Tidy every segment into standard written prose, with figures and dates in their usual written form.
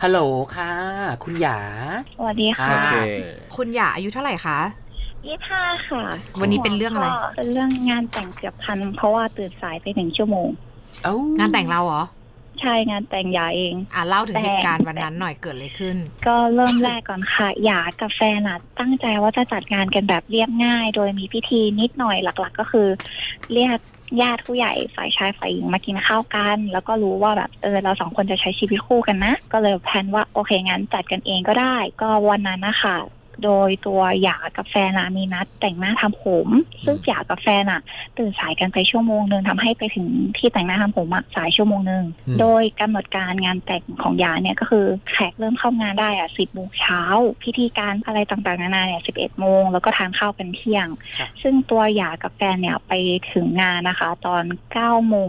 ฮัลโหลค่ะคุณหยาสวัสดีค่ะคุณหยาอายุเท่าไหร่คะ 25ค่ะวันนี้เป็นเรื่องอะไรเป็นเรื่องงานแต่งเกือบพันเพราะว่าตื่นสายไป1 ชั่วโมงงานแต่งเราเหรอใช่งานแต่งหยาเองเล่าถึงเหตุการณ์วันนั้นหน่อยเกิดอะไรขึ้นก็เริ่มแรกก่อนค่ะหยากับแฟนตั้งใจว่าจะจัดงานกันแบบเรียบง่ายโดยมีพิธีนิดหน่อยหลักๆก็คือเรียกญาติผู้ใหญ่ฝ่ายชายฝ่ายหญิงมากินข้าวกันแล้วก็รู้ว่าแบบเรา2 คนจะใช้ชีวิตคู่กันนะก็เลยแพลนว่าโอเคงั้นจัดกันเองก็ได้ก็วันนั้นนะคะโดยตัวหยากับแฟนมีนัดแต่งหน้าทำผมซึ่งหยากับแฟนตื่นสายกันไปชั่วโมงนึงทำให้ไปถึงที่แต่งหน้าทำผมสายชั่วโมงนึงโดยกำหนดการงานแต่งของหยาเนี่ยก็คือแขกเริ่มเข้างานได้10 โมงเช้าพิธีการอะไรต่างๆนานาเนี่ย11 โมงแล้วก็ทานข้าวกันเที่ยงซึ่งตัวหยากับแฟนเนี่ยไปถึงงานนะคะตอน9 โมง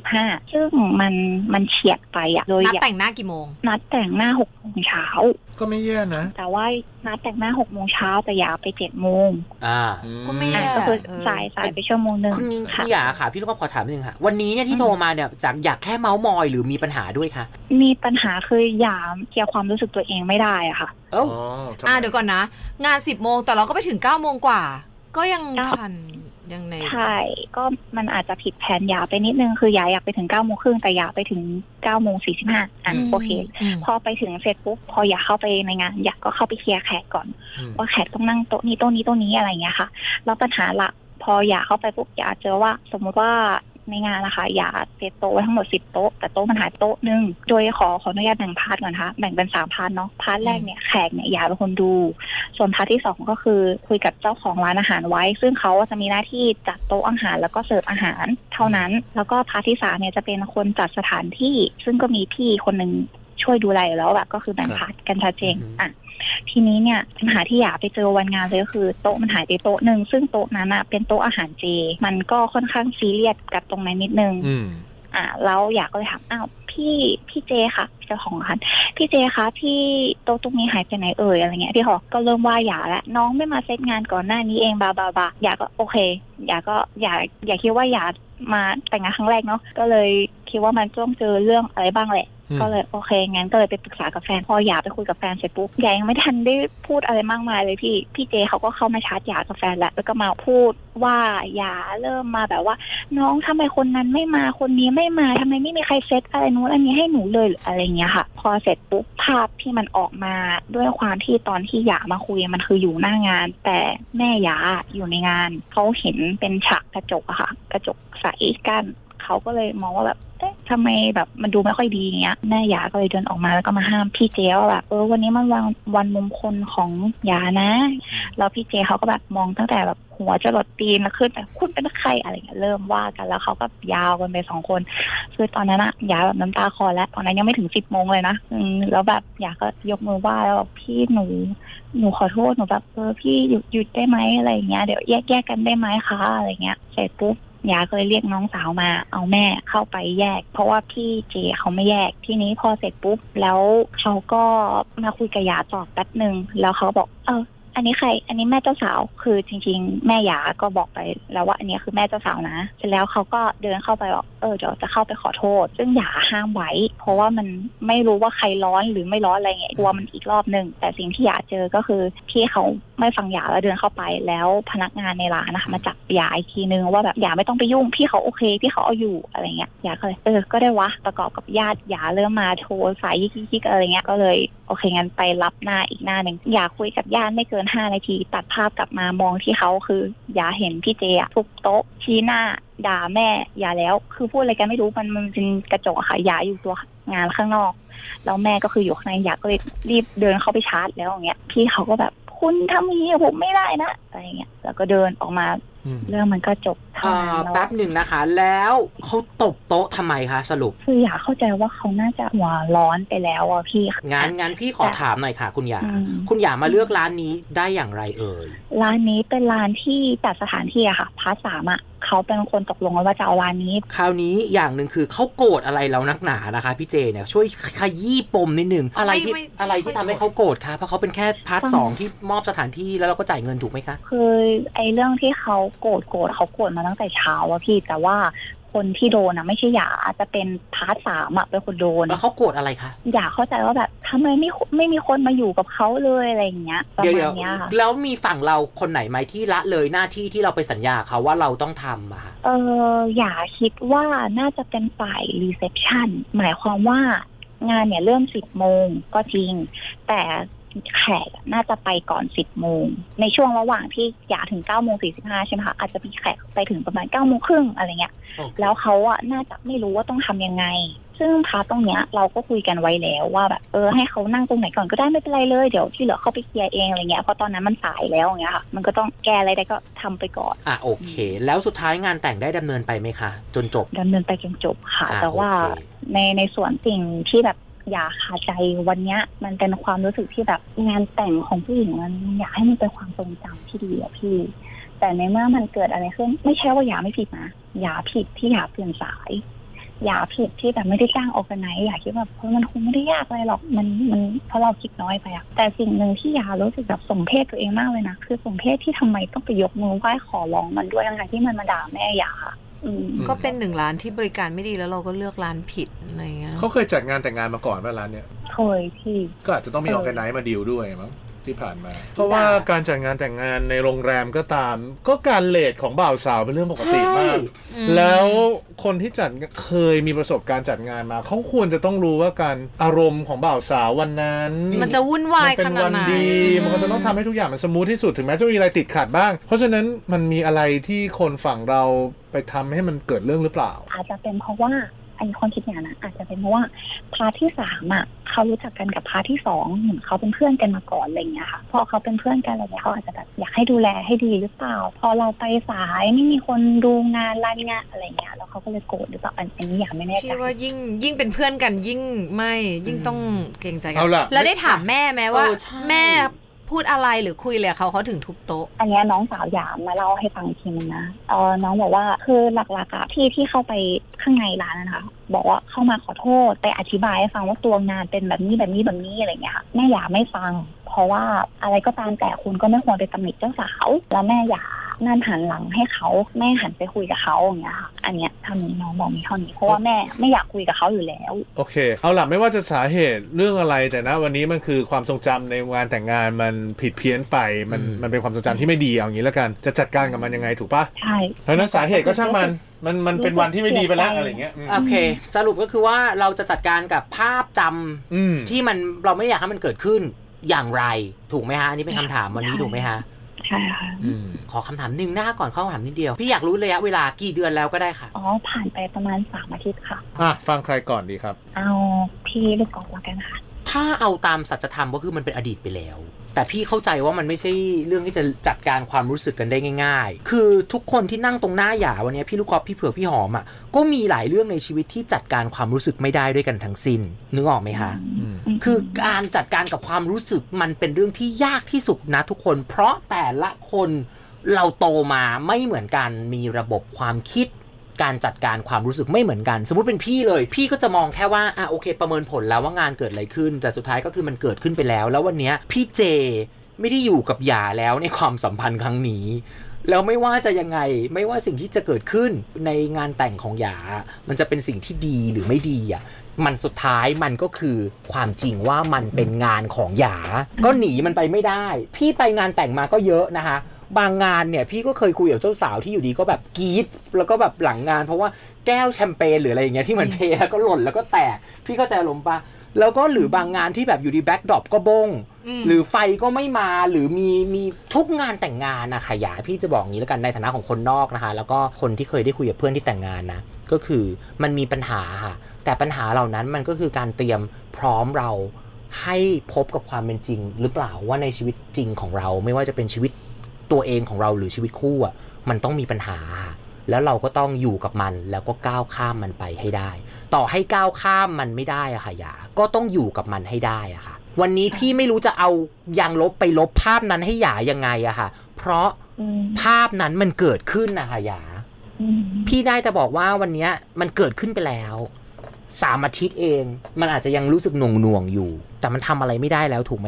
45ซึ่งมันเฉียดไปโดยนัดแต่งหน้ากี่โมงนัดแต่งหน้า6 โมงเช้าก็ไม่แย่นะแต่ว่านัดแต่งหน้า6 โมงเช้าแต่หยาไป7 โมงก็ไม่แย่ก็คือสายไปชั่วโมงนึงคุณหยาค่ะพี่ลูกขอถามนิดนึงค่ะวันนี้เนี่ยที่โทรมาเนี่ยจากอยากแค่เมาส์มอยหรือมีปัญหาด้วยคะมีปัญหาคือหยาเคลียร์ความรู้สึกตัวเองไม่ได้อะค่ะเดี๋ยวก่อนนะงาน10 โมงแต่เราก็ไปถึง9 โมงกว่าก็ยังทันยังไงใช่ก็มันอาจจะผิดแผนหยาไปนิดนึงคือหยาอยากไปถึง9 โมงครึ่งแต่หยาไปถึง9 โมง 45โอเคพอไปถึงเสร็จปุ๊บพอหยาเข้าไปในงานหยาก็เข้าไปเคลียร์แขกก่อนว่าแขกต้องนั่งโต๊ะนี้โต๊ะนี้โต๊ะนี้อะไรอย่างเงี้ยค่ะแล้วปัญหาหลักพอหยาเข้าไปปุ๊บหยาเจอว่าสมมติว่าในงานนะคะหยาเซตโต๊ะไว้ทั้งหมด10 โต๊ะแต่โต๊ะมันหายโต๊ะนึงโดยขออนุญาตแบ่งพาร์ทก่อนนะคะแบ่งเป็น3 พาร์ทเนาะพาร์ทแรกเนี่ยแขกเนี่ยหยาเป็นคนดูส่วนพาร์ทที่2ก็คือคุยกับเจ้าของร้านอาหารไว้ซึ่งเขาจะมีหน้าที่จัดโต๊ะอาหารแล้วก็เสิร์ฟอาหารเท่านั้นแล้วก็พาร์ทที่3เนี่ยจะเป็นคนจัดสถานที่ซึ่งก็มีพี่คนนึงช่วยดูแลแล้วแบบก็คือแบ่งพาร์ทกันชัดเจนทีนี้เนี่ยปัญหาที่หยาไปเจอวันงานเลยก็คือโต๊ะมันหายไปโต๊ะนึงซึ่งโต๊ะนั้นเป็นโต๊ะอาหารเจมันก็ค่อนข้างซีเรียสกับตรงนั้นนิดนึงแล้วหยาก็เลยถามพี่เจค่ะเจ้าของร้านพี่เจคะพี่โต๊ะตรงนี้หายไปไหนอะไรเงี้ยพี่เขาก็เริ่มว่าหยาแล้วน้องไม่มาเซตงานก่อนหน้านี้เองบาหยาก็โอเคหยาก็อย่าคิดว่าหยามาแต่งงานครั้งแรกเนาะก็เลยคิดว่ามันต้องเจอเรื่องอะไรบ้างแหละก็เลยโอเคงั้นก็เลยไปปรึกษากับแฟนพอหยาไปคุยกับแฟนเสร็จปุ๊บหยายังไม่ทันได้พูดอะไรมากมายเลยพี่เจเขาก็เข้ามาชาร์จหยากับแฟนแล้วก็มาพูดว่าหยาเริ่มมาแบบว่าน้องทำไมคนนั้นไม่มาคนนี้ไม่มาทำไมไม่มีใครเซตอะไรนู้นอันนี้ให้หนูเลยอะไรเงี้ยค่ะพอเสร็จปุ๊บภาพที่มันออกมาด้วยความที่ตอนที่หยามาคุยมันคืออยู่หน้างานแต่แม่หยาอยู่ในงานเขาเห็นเป็นฉากกระจกอะค่ะกระจกใสกั้นเขาก็เลยมองว่าแบบทำไมแบบมันดูไม่ค่อยดีอย่างเงี้ยแม่หยาก็เลยเดินออกมาแล้วก็มาห้ามพี่เจว่าแบบวันนี้มันวันมงคลของหยานะแล้วพี่เจเขาก็แบบมองตั้งแต่แบบหัวจรดตีนแล้วขึ้นแต่คุณเป็นใครอะไรเงี้ยเริ่มว่ากันแล้วเขาก็ยาวกันไป2 คนคือตอนนั้นหยาแบบน้ำตาคลอแล้วตอนนั้นยังไม่ถึง10 โมงเลยนะแล้วแบบหยาก็ยกมือไหว้แล้วบอกพี่หนูขอโทษหนูแบบพี่หยุดได้ไหมอะไรเงี้ยเดี๋ยวแยกกันได้ไหมคะอะไรเงี้ยเสร็จปุ๊บหยาก็เลยเรียกน้องสาวมาเอาแม่เข้าไปแยกเพราะว่าพี่เจเขาไม่แยกทีนี้พอเสร็จปุ๊บแล้วเขาก็มาคุยกับหยาต่อแป๊บนึงแล้วเขาบอกอันนี้ใครอันนี้แม่เจ้าสาวคือจริงๆแม่หยาก็บอกไปแล้วว่าอันนี้คือแม่เจ้าสาวนะเสร็จแล้วเขาก็เดินเข้าไปบอกเดี๋ยวจะเข้าไปขอโทษซึ่งหยาห้ามไว้เพราะว่ามันไม่รู้ว่าใครร้อนหรือไม่ร้อนอะไรเงี้ยกลัวมันอีกรอบนึงแต่สิ่งที่หยาเจอก็คือพี่เขาไม่ฟังหยาแล้วเดินเข้าไปแล้วพนักงานในร้านนะคะมาจับหยาอีกทีนึงว่าแบบหยาไม่ต้องไปยุ่งพี่เขาโอเคพี่เขาเอาอยู่อะไรเงี้ยหยาก็เลยก็ได้วะประกอบกับญาติหยาเริ่มมาโทรสายยิกอะไรเงี้ยก็เลยโอเคงั้นไปรับหน้าอีกหน้านึงหยาคุยกับญาติไม่เกิน5 นาทีตัดภาพกลับมามองที่เขาคือหยาเห็นพี่เจทุบโต๊ะชี้หน้าด่าแม่หยาแล้วคือพูดอะไรกันไม่รู้มันเป็นกระจกค่ะหยาอยู่ตัวงานข้างนอกแล้วแม่ก็คืออยู่ข้างในหยาก็เลยรีบเดินเข้าไปชาร์จแล้วอย่างเงี้ยพี่เขาก็แบบคุณทำอย่างนี้ผมไม่ได้นะอะไรเงี้ยแล้วก็เดินออกมาเรื่องมันก็จบเท่านั้นแป๊บหนึ่งนะคะแล้วเขาตบโต๊ะทำไมคะสรุปคืออยากเข้าใจว่าเขาน่าจะหัวร้อนไปแล้วอ่ะพี่งานพี่ขอถามหน่อยค่ะคุณหยามาเลือกร้านนี้ได้อย่างไรร้านนี้เป็นร้านที่จัดสถานที่อะค่ะพาร์ท 3เขาเป็นคนตกลงว่าจะเอาร้านนี้คราวนี้อย่างหนึ่งคือเขาโกรธอะไรเรานักหนานะคะพี่เจเนี่ยช่วยขยี้ปมนิดนึงอะไรที่ทำให้เขาโกรธคะเพราะเขาเป็นแค่พาร์ท 2ที่มอบสถานที่แล้วเราก็จ่ายเงินถูกไหมคะคือไอ้เรื่องที่เขาโกรธเขาโกรธมาตั้งแต่เช้าอะพี่แต่ว่าคนที่โดนไม่ใช่หยาจะเป็นพาร์ท3เป็นคนโดนแล้วเขาโกรธอะไรคะหยาเข้าใจว่าแบบทำไมไม่มีคนมาอยู่กับเขาเลยอะไรอย่างเงี้ยประมาณนี้ค่ะแล้วมีฝั่งเราคนไหนไหมที่ละเลยหน้าที่ที่เราไปสัญญาเขาว่าเราต้องทำอะหยาคิดว่าน่าจะเป็นฝ่ายรีเซพชันหมายความว่างานเนี่ยเริ่ม10 โมงก็จริงแต่แขกน่าจะไปก่อน10 โมงในช่วงระหว่างที่หยาถึง9:45ใช่ไหมคะอาจจะมีแขกไปถึงประมาณ9:30อะไรเงี้ย แล้วเขาน่าจะไม่รู้ว่าต้องทำยังไงซึ่งพาร์ทตรงเนี้ยเราก็คุยกันไว้แล้วว่าแบบให้เขานั่งตรงไหนก่อนก็ได้ไม่เป็นไรเลยเดี๋ยวที่เหลือเขาไปเคลียร์เองอะไรเงี้ยเพราะตอนนั้นมันสายแล้วอย่างเงี้ยค่ะมันก็ต้องแก้อะไรได้ก็ทำไปก่อนโอเคแล้วสุดท้ายงานแต่งได้ดำเนินไปไหมคะจนจบดำเนินไปจนจบค่ะแต่ว่าในส่วนสิ่งที่แบบอย่าขาดใจวันนี้มันเป็นความรู้สึกที่แบบงานแต่งของผู้หญิงมันอยากให้มันเป็นความทรงจำที่ดีอะพี่แต่ในเมื่อมันเกิดอะไรขึ้นไม่ใช่ว่าอย่าไม่ผิดนะอย่าผิดที่อย่าเปลี่ยนสายอย่าผิดที่แบบไม่ได้จ้างออร์แกไนซ์อย่าคิดแบบมันคงไม่ได้ยากอะไรหรอกมันเพราะเราคิดน้อยไปอะแต่สิ่งหนึ่งที่อย่ารู้สึกแบบสมเพชตัวเองมากเลยนะคือสมเพชที่ทำไมต้องไปยกมือไหว้ขอร้องมันด้วยทั้งที่มันมาด่าแม่อย่าก็เป็น1 ร้านที่บริการไม่ดีแล้วเราก็เลือกร้านผิดอะไรเงี้ยเขาเคยจัดงานแต่งงานมาก่อนป่ะร้านเนี้ยเคยพี่ก็อาจจะต้องมีออร์แกไนซ์มาดีลด้วยมั้งที่ผ่านมาเพราะว่าการจัดงานแต่งงานในโรงแรมก็ตามก็การเลทของบ่าวสาวเป็นเรื่องปกติมากแล้วคนที่จัดเคยมีประสบการณ์จัดงานมาเขาควรจะต้องรู้ว่าการอารมณ์ของบ่าวสาววันนั้นมันจะวุ่นวายขนาดไหนมันก็จะต้องทำให้ทุกอย่างมันสมูทที่สุดถึงแม้จะมีอะไรติดขัดบ้างเพราะฉะนั้นมันมีอะไรที่คนฝั่งเราไปทำให้มันเกิดเรื่องหรือเปล่าอาจจะเป็นเพราะว่าอันนี้คนคิดอย่างนั้นอาจจะเป็นเพราะว่าพาร์ทที่3เขารู้จักกันกับพาร์ทที่2เหมือนเขาเป็นเพื่อนกันมาก่อนอะไรอย่างเงี้ยค่ะพอเขาเป็นเพื่อนกันอะไรเงี้ยเขาอาจจะแบบอยากให้ดูแลให้ดีหรือเปล่าพอเราไปสายไม่มีคนดูงานร้านงานอะไรเงี้ยแล้วเขาก็เลยโกรธหรือเปล่าอันนี้อยากไม่แน่ใจพี่ว่ายิ่งเป็นเพื่อนกันยิ่งต้องเกรงใจกันแล้วได้ถามแม่ไหมว่าแม่พูดอะไรหรือคุยเลยเขาถึงทุบโต๊ะอันนี้น้องสาวหยามมาเล่าให้ฟังทีนึงนะน้องบอกว่าคือหลักๆที่เข้าไปข้างในร้านนะคะบอกว่าเข้ามาขอโทษไปอธิบายให้ฟังว่าตัวงานเป็นแบบนี้อะไรเงี้ยค่ะแม่หยาไม่ฟังเพราะว่าอะไรก็ตามแต่คุณก็ไม่ควรไปตำหนิเจ้าสาวแล้วแม่หยานั่นหันหลังให้เขาแม่หันไปคุยกับเขาอย่างเงี้ยค่ะอันเนี้ยทำนี้น้องบอกมีเท่านี้เพราะว่าแม่ไม่อยากคุยกับเขาอยู่แล้วโอเคเอาล่ะไม่ว่าจะสาเหตุเรื่องอะไรแต่นะวันนี้มันคือความทรงจำในงานแต่งงานมันผิดเพี้ยนไปมันเป็นความทรงจำที่ไม่ดีเอางี้แล้วกันจะจัดการกับมันยังไงถูกปะใช่แล้วนั้นสาเหตุก็ช่างมันเป็นวันที่ไม่ดีไปแล้วอะไรเงี้ยโอเคสรุปก็คือว่าเราจะจัดการกับภาพจำที่เราไม่อยากให้มันเกิดขึ้นอย่างไรถูกไหมฮะอันนี้เป็นคำถามวันนี้ถูกไหมฮะใช่ค่ะขอคำถามหนึ่งหน้าก่อนเข้าคำถามนิดเดียวพี่อยากรู้ระยะเวลากี่เดือนแล้วก็ได้ค่ะผ่านไปประมาณ3 อาทิตย์ค่ะฟังใครก่อนดีครับเอาพี่ลูกกอล์ฟแล้วกันค่ะถ้าเอาตามสัจธรรมก็คือมันเป็นอดีตไปแล้วแต่พี่เข้าใจว่ามันไม่ใช่เรื่องที่จะจัดการความรู้สึกกันได้ง่ายๆคือทุกคนที่นั่งตรงหน้าหยาวันนี้พี่ลูกกอล์ฟพี่เผือกพี่หอมก็มีหลายเรื่องในชีวิตที่จัดการความรู้สึกไม่ได้ด้วยกันทั้งสิ้นนึกออกไหมคะคือการจัดการกับความรู้สึกมันเป็นเรื่องที่ยากที่สุดนะทุกคนเพราะแต่ละคนเราโตมาไม่เหมือนกันมีระบบความคิดการจัดการความรู้สึกไม่เหมือนกันสมมุติเป็นพี่เลยพี่ก็จะมองแค่ว่าโอเคประเมินผลแล้วว่างานเกิดอะไรขึ้นแต่สุดท้ายก็คือมันเกิดขึ้นไปแล้วแล้ววันนี้พี่เจไม่ได้อยู่กับหยาแล้วในความสัมพันธ์ครั้งนี้แล้วไม่ว่าจะยังไงไม่ว่าสิ่งที่จะเกิดขึ้นในงานแต่งของหยามันจะเป็นสิ่งที่ดีหรือไม่ดีมันสุดท้ายมันก็คือความจริงว่ามันเป็นงานของหยาก็หนีมันไปไม่ได้พี่ไปงานแต่งมาก็เยอะนะคะบางงานเนี่ยพี่ก็เคยคุยกับเจ้าสาวที่อยู่ดีก็แบบกรี๊ดแล้วก็แบบหลังงานเพราะว่าแก้วแชมเปญหรืออะไรอย่างเงี้ยที่เหมือนเทแล้วก็หล่นแล้วก็แตกพี่เข้าใจอารมณ์ปะแล้วก็หรือบางงานที่แบบอยู่ดีแบ็คดรอปก็บงหรือไฟก็ไม่มาหรือมีทุกงานแต่งงานนะคะอย่าพี่จะบอกงี้แล้วกันในฐานะของคนนอกนะคะแล้วก็คนที่เคยได้คุยกับเพื่อนที่แต่งงานนะก็คือมันมีปัญหาค่ะแต่ปัญหาเหล่านั้นมันก็คือการเตรียมพร้อมเราให้พบกับความเป็นจริงหรือเปล่าว่าในชีวิตจริงของเราไม่ว่าจะเป็นชีวิตตัวเองของเราหรือชีวิตคู่มันต้องมีปัญหาแล้วเราก็ต้องอยู่กับมันแล้วก็ก้าวข้ามมันไปให้ได้ต่อให้ก้าวข้ามมันไม่ได้ค่ะอย่าก็ต้องอยู่กับมันให้ได้ค่ะวันนี้พี่ไม่รู้จะเอายางลบไปลบภาพนั้นให้หยายังไงค่ะเพราะภาพนั้นมันเกิดขึ้นนะคะหยาพี่ได้แต่บอกว่าวันนี้มันเกิดขึ้นไปแล้ว3 อาทิตย์เองมันอาจจะยังรู้สึกหน่วงอยู่แต่มันทำอะไรไม่ได้แล้วถูกไหมคะ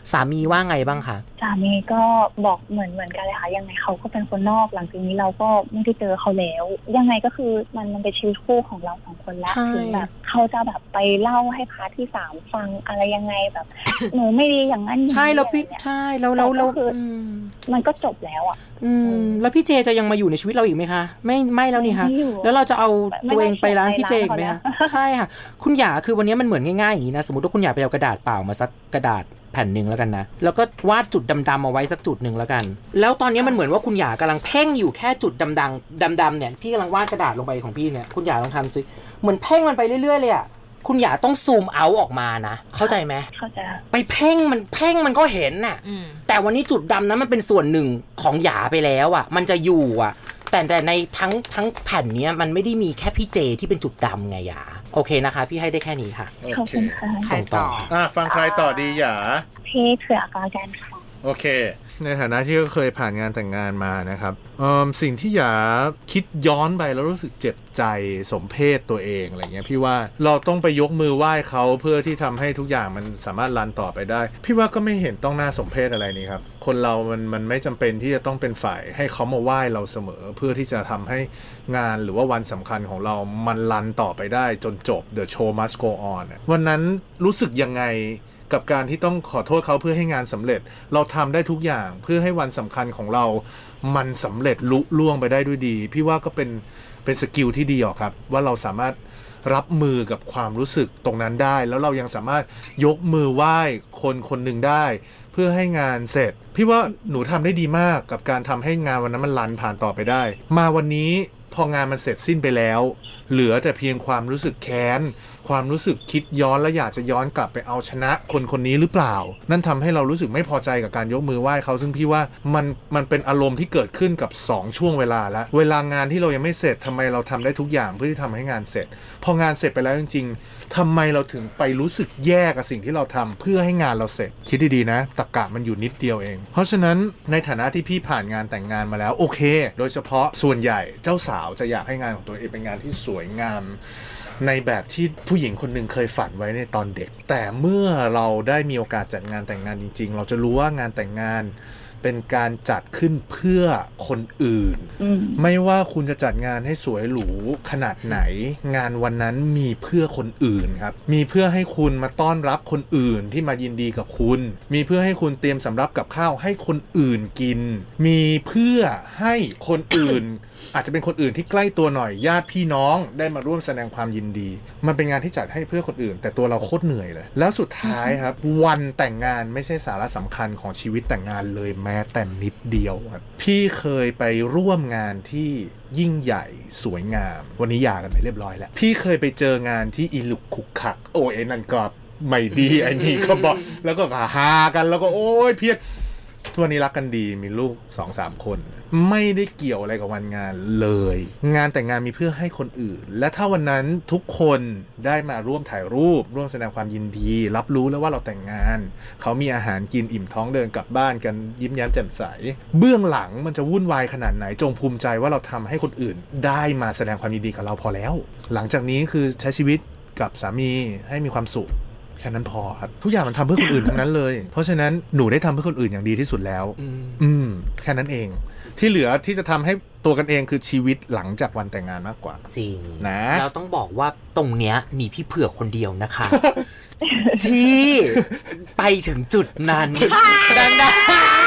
สามีว่าไงบ้างคะสามีก็บอกเหมือนกันเลยค่ะยังไงเขาก็เป็นคนนอกหลังจากนี้เราก็ไม่ได้เจอเขาแล้วยังไงก็คือมันเป็นชีวิตคู่ของเรา2 คนแล้วถึงแบบเขาจะแบบไปเล่าให้พาร์ทที่3ฟังอะไรยังไงแบบหนูไม่ดีอย่างนั้นใช่แล้วพี่ใช่แล้วมันก็จบแล้วอ่ะแล้วพี่เจจะยังมาอยู่ในชีวิตเราอีกไหมคะไม่แล้วนี่คะแล้วเราจะเอาตัวเองไปร้านพี่เจอีกไหมคะใช่ค่ะคุณหยาคือวันนี้มันเหมือนง่ายๆอย่างนี้นะสมมติว่าคุณหยาไปเอากระดาษเปล่ามาสักกระดาษแผ่นหนึ่งแล้วกันนะแล้วก็วาดจุดดำๆเอาไว้สักจุดหนึ่งแล้วกันแล้วตอนนี้มันเหมือนว่าคุณหยากำลังเพ่งอยู่แค่จุดดำเนี่ยพี่กำลังวาดกระดาษลงไปของพี่เนี่ยคุณหยาลองทำซิเหมือนเพ่งมันไปเรื่อยๆเลยอ่ะคุณหยาต้องซูมเอาออกมานะเข้าใจไหมเข้าใจไปเพ่งมันก็เห็นน่ะแต่วันนี้จุดดำนั้นมันเป็นส่วนหนึ่งของหยาไปแล้วอ่ะมันจะอยู่อ่ะแต่ในทั้งแผ่นนี้มันไม่ได้มีแค่พี่เจที่เป็นจุดดำไงหยาโอเคนะคะพี่ให้ได้แค่นี้ค่ะขอบคุณค่ะใครต่อฟังใครต่อดีหยาพี่เผือกกันค่ะโอเคในฐานะที่ก็เคยผ่านงานแต่งงานมานะครับสิ่งที่หยาคิดย้อนไปแล้วรู้สึกเจ็บใจสมเพศตัวเองอะไรเงี้ยพี่ว่าเราต้องไปยกมือไหว้เขาเพื่อที่ทำให้ทุกอย่างมันสามารถรันต่อไปได้พี่ว่าก็ไม่เห็นต้องน่าสมเพศอะไรนี่ครับคนเรามันไม่จำเป็นที่จะต้องเป็นฝ่ายให้เขามาไหว้เราเสมอเพื่อที่จะทำให้งานหรือว่าวันสำคัญของเรามันรันต่อไปได้จนจบ The show must go on วันนั้นรู้สึกยังไงกับการที่ต้องขอโทษเขาเพื่อให้งานสำเร็จเราทำได้ทุกอย่างเพื่อให้วันสำคัญของเรามันสำเร็จลุล่วงไปได้ด้วยดีพี่ว่าก็เป็นสกิลที่ดีหรอครับว่าเราสามารถรับมือกับความรู้สึกตรงนั้นได้แล้วเรายังสามารถยกมือไหว้คนหนึ่งได้เพื่อให้งานเสร็จพี่ว่าหนูทำได้ดีมากกับการทำให้งานวันนั้นมันรันผ่านต่อไปได้มาวันนี้พองานมันเสร็จสิ้นไปแล้วเหลือแต่เพียงความรู้สึกแค้นความรู้สึกคิดย้อนและอยากจะย้อนกลับไปเอาชนะคนนี้หรือเปล่านั่นทำให้เรารู้สึกไม่พอใจกับการยกมือไหว้เขาซึ่งพี่ว่ามันเป็นอารมณ์ที่เกิดขึ้นกับ2ช่วงเวลาแล้วเวลางานที่เรายังไม่เสร็จทำไมเราทำได้ทุกอย่างเพื่อที่ทำให้งานเสร็จพองานเสร็จไปแล้วจริงๆทำไมเราถึงไปรู้สึกแย่กับสิ่งที่เราทำเพื่อให้งานเราเสร็จคิดดีๆนะตรรกะมันอยู่นิดเดียวเองเพราะฉะนั้นในฐานะที่พี่ผ่านงานแต่งงานมาแล้วโอเคโดยเฉพาะส่วนใหญ่เจ้าสาวจะอยากให้งานของตัวเองเป็นงานที่สวยงามในแบบที่ผู้หญิงคนหนึ่งเคยฝันไว้ในตอนเด็กแต่เมื่อเราได้มีโอกาสจัดงานแต่งงานจริงๆเราจะรู้ว่างานแต่งงานเป็นการจัดขึ้นเพื่อคนอื่นไม่ว่าคุณจะจัดงานให้สวยหรูขนาดไหนงานวันนั้นมีเพื่อคนอื่นครับมีเพื่อให้คุณมาต้อนรับคนอื่นที่มายินดีกับคุณมีเพื่อให้คุณเตรียมสำรับกับข้าวให้คนอื่นกินมีเพื่อให้คนอื่น อาจจะเป็นคนอื่นที่ใกล้ตัวหน่อยญาติพี่น้องได้มาร่วมแสดงความยินดีมันเป็นงานที่จัดให้เพื่อคนอื่นแต่ตัวเราโคตรเหนื่อยเลยแล้วสุดท้ายครับวันแต่งงานไม่ใช่สาระสำคัญของชีวิตแต่งงานเลยแม้แต่นิดเดียวครับพี่เคยไปร่วมงานที่ยิ่งใหญ่สวยงามวันนี้หย่ากันไปเรียบร้อยแล้วพี่เคยไปเจองานที่อีลุกขุกขักโอ้ยนั่นก็ไม่ดีไอ้นี่ก็บอกแล้วก็หากันแล้วก็โอ้ยเพี้ยนทุกวันนี้รักกันดีมีลูก 2-3 คนไม่ได้เกี่ยวอะไรกับวันงานเลยงานแต่งงานมีเพื่อให้คนอื่นและถ้าวันนั้นทุกคนได้มาร่วมถ่ายรูปร่วมแสดงความยินดีรับรู้แล้วว่าเราแต่งงานเขามีอาหารกินอิ่มท้องเดินกลับบ้านกันยิ้มแย้มแจ่มใสเบื้องหลังมันจะวุ่นวายขนาดไหนจงภูมิใจว่าเราทำให้คนอื่นได้มาแสดงความยินดีกับเราพอแล้วหลังจากนี้คือใช้ชีวิตกับสามีให้มีความสุขแค่นั้นพอครับทุกอย่างมันทำเพื่อคนอื่นทั้งนั้นเลยเพราะฉะนั้นหนูได้ทำเพื่อคนอื่นอย่างดีที่สุดแล้วแค่นั้นเองที่เหลือที่จะทำให้ตัวกันเองคือชีวิตหลังจากวันแต่งงานมากกว่าจริงนะเราต้องบอกว่าตรงเนี้ยมีพี่เผือกคนเดียวนะคะ ที่ไปถึงจุดนั้นดังนั้น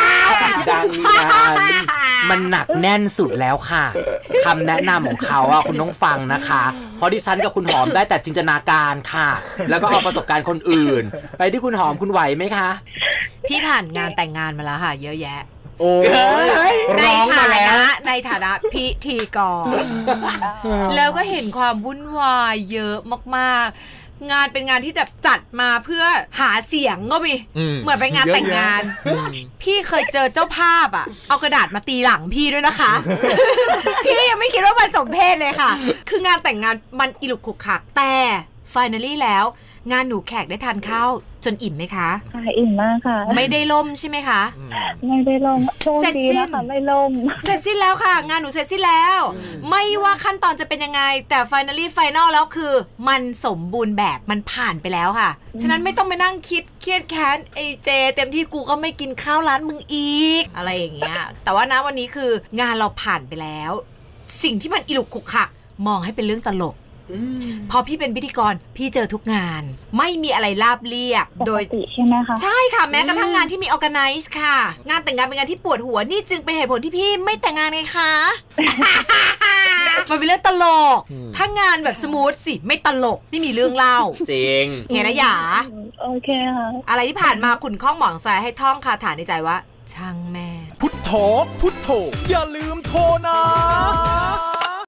มันหนักแน่นสุดแล้วค่ะคำแนะนำของเขาอะคุณต้องฟังนะคะเพราะดิฉันกับคุณหอมได้แต่จินตนาการค่ะแล้วก็เอาประสบการณ์คนอื่นไปที่คุณหอมคุณไหวไหมคะพี่ผ่านงานแต่งงานมาแล้วค่ะเยอะแยะโอ้ยในฐานะพิธีกรแล้วก็เห็นความวุ่นวายเยอะมากๆงานเป็นงานที่แบบจัดมาเพื่อหาเสียงก็มีเหมือนเป็นงานแต่งงานพี่เคยเจอเจ้าภาพอ่ะเอากระดาษมาตีหลังพี่ด้วยนะคะ พี่ยังไม่คิดว่ามันสมเพศเลยค่ะคืองานแต่งงานมันอิลุกขุกขักแต่ finally แล้วงานหนูแขกได้ทานข้าวจนอิ่มไหมคะอิ่มมากค่ะไม่ได้ล่มใช่ไหมคะไม่ได้ล่มโชคดีนะคะไม่ล่มเสร็จสิ้นแล้วค่ะงานหนูเสร็จสิ้นแล้วไม่ว่าขั้นตอนจะเป็นยังไงแต่ final แล้วคือมันสมบูรณ์แบบมันผ่านไปแล้วค่ะฉะนั้นไม่ต้องไปนั่งคิดเครียดแค้นไอ้เจเต็มที่กูก็ไม่กินข้าวร้านมึงอีกอะไรอย่างเงี้ยแต่ว่านะวันนี้คืองานเราผ่านไปแล้วสิ่งที่มันอิลุกขุกขักมองให้เป็นเรื่องตลกพอพี่เป็นพิธีกรพี่เจอทุกงานไม่มีอะไรราบเรียบโดยใช่ไหมคะใช่ค่ะแม้กระทั่งงานที่มี organize ค่ะงานแต่งงานเป็นงานที่ปวดหัวนี่จึงเป็นเหตุผลที่พี่ไม่แต่งงานไงคะมันเป็นเรื่องตลกถ้างานแบบสมูทสิไม่ตลกไม่มีเรื่องเล่าจริงเห็นนะหยาโอเคค่ะอะไรที่ผ่านมาขุ่นข้องหมองใจให้ท่องคาถาในใจว่าช่างแม่พุทโธพุทโธอย่าลืมโทรนะ